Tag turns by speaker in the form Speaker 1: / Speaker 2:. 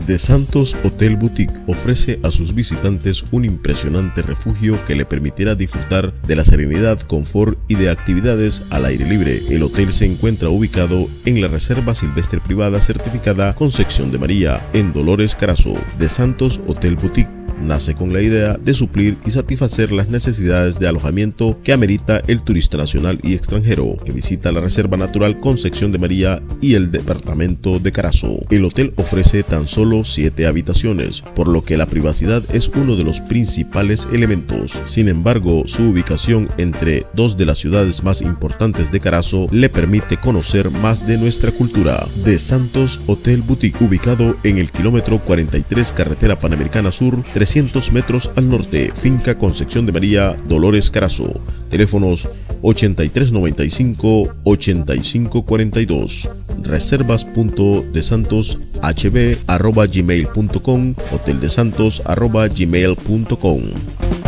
Speaker 1: De Santos Hotel Boutique ofrece a sus visitantes un impresionante refugio que le permitirá disfrutar de la serenidad, confort y de actividades al aire libre. El hotel se encuentra ubicado en la Reserva Silvestre Privada certificada Concepción de María, en Dolores Carazo. De Santos Hotel Boutique nace con la idea de suplir y satisfacer las necesidades de alojamiento que amerita el turista nacional y extranjero que visita la Reserva Natural Concepción de María y el departamento de Carazo. El hotel ofrece tan solo 7 habitaciones, por lo que la privacidad es uno de los principales elementos. Sin embargo, su ubicación entre dos de las ciudades más importantes de Carazo le permite conocer más de nuestra cultura. De Santos Hotel Boutique, ubicado en el kilómetro 43 Carretera Panamericana Sur, 300 metros al norte, Finca Concepción de María, Dolores Carazo. Teléfonos 8395-8542. Reservas.desantoshb@gmail.com, hoteldesantos@gmail.com.